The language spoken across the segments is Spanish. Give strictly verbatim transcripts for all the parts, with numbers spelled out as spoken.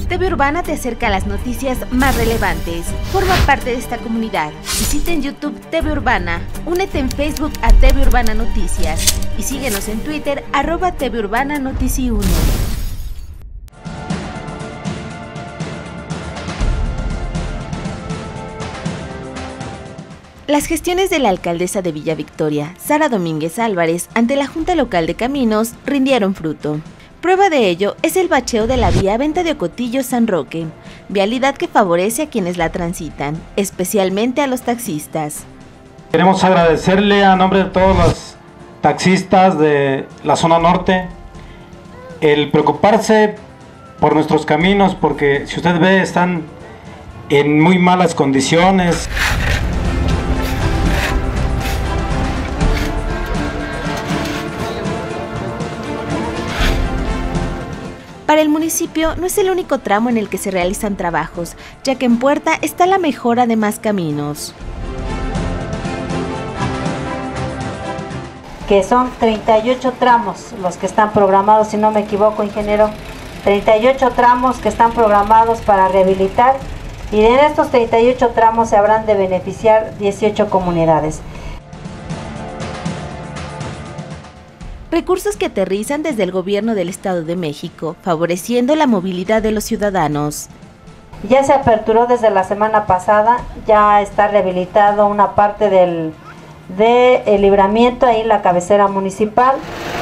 T V Urbana te acerca a las noticias más relevantes. Forma parte de esta comunidad. Visita en YouTube T V Urbana. Únete en Facebook a T V Urbana Noticias. Y síguenos en Twitter, arroba T V Urbana Notici uno. Las gestiones de la alcaldesa de Villa Victoria, Sara Domínguez Álvarez, ante la Junta Local de Caminos, rindieron fruto. Prueba de ello es el bacheo de la vía Venta de Ocotillo-San Roque, vialidad que favorece a quienes la transitan, especialmente a los taxistas. Queremos agradecerle a nombre de todos los taxistas de la zona norte el preocuparse por nuestros caminos, porque si usted ve están en muy malas condiciones. Para el municipio no es el único tramo en el que se realizan trabajos, ya que en puerta está la mejora de más caminos. Que son treinta y ocho tramos los que están programados, si no me equivoco, ingeniero, treinta y ocho tramos que están programados para rehabilitar, y en estos treinta y ocho tramos se habrán de beneficiar dieciocho comunidades. Recursos que aterrizan desde el gobierno del Estado de México, favoreciendo la movilidad de los ciudadanos. Ya se aperturó desde la semana pasada, ya está rehabilitado una parte del de el libramiento, ahí la cabecera municipal.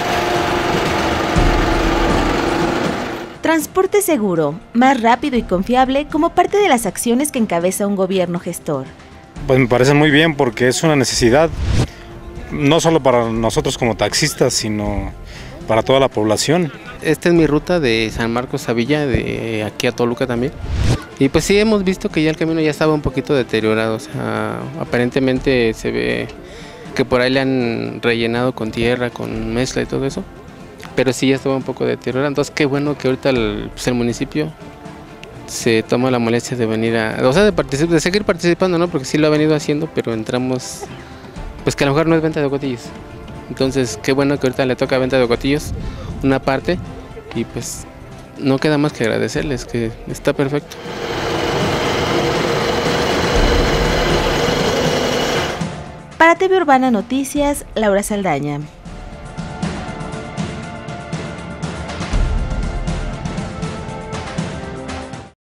Transporte seguro, más rápido y confiable como parte de las acciones que encabeza un gobierno gestor. Pues me parece muy bien porque es una necesidad. No solo para nosotros como taxistas, sino para toda la población. Esta es mi ruta de San Marcos a Villa, de aquí a Toluca también. Y pues sí, hemos visto que ya el camino ya estaba un poquito deteriorado. O sea, aparentemente se ve que por ahí le han rellenado con tierra, con mezcla y todo eso. Pero sí ya estaba un poco deteriorado. Entonces qué bueno que ahorita el, pues el municipio se toma la molestia de venir a... O sea, de, particip- de seguir participando, ¿no? Porque sí lo ha venido haciendo, pero entramos... Pues que a lo mejor no es venta de ocotillos. Entonces, qué bueno que ahorita le toca venta de ocotillos, una parte, y pues no queda más que agradecerles, que está perfecto. Para T V Urbana Noticias, Laura Saldaña.